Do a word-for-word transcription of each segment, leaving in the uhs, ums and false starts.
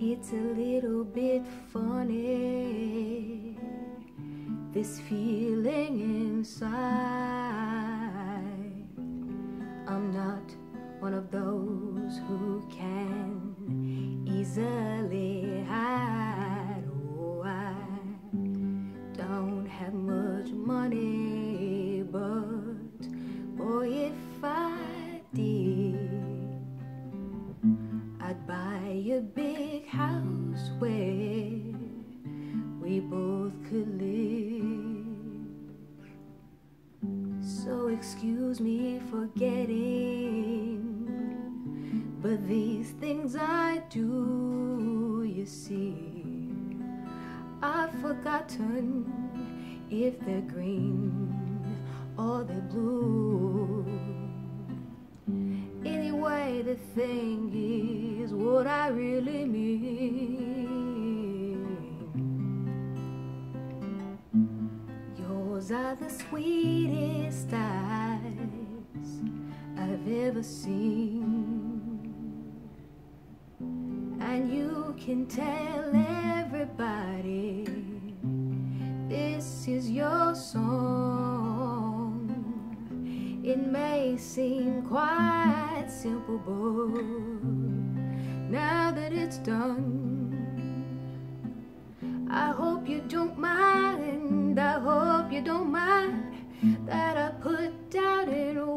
It's a little bit funny, this feeling inside. I'm not one of those who can easily hide. Oh, I don't have much money, but boy, if I did, I'd buy a big house where we both could live. So excuse me for getting, but these things I do, you see, I've forgotten if they're green or they're blue. Anyway, the thing is what I really mean. Yours are the sweetest eyes I've ever seen, and you can tell everybody this is your song. It may seem quite simple, but now that it's done, I hope you don't mind, I hope you don't mind that I put down in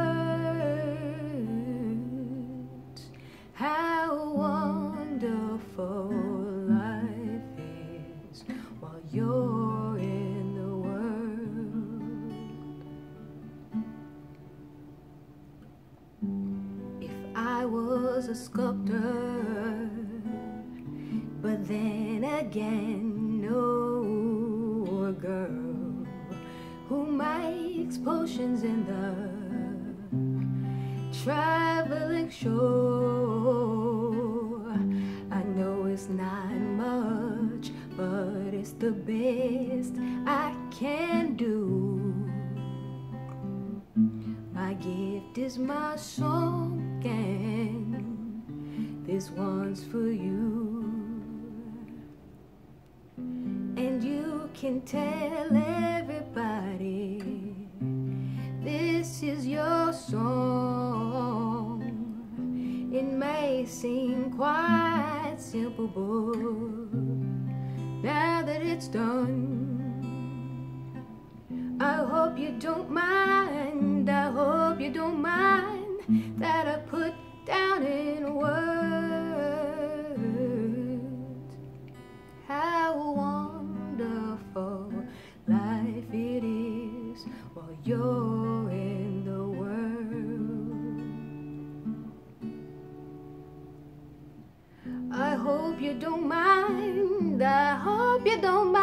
words how wonderful life is while you're in the world. If I was a sculptor, but then again, no, a girl who makes potions in the traveling show. I know it's not much, but it's the best I can do. My gift is my song, and this one's for you. And you can tell everybody this is your song. It may seem quite simple, but now that it's done, I hope you don't mind, I hope you don't mind that I put down in words how wonderful life it is while you're in the world. I hope you don't mind, I hope you don't mind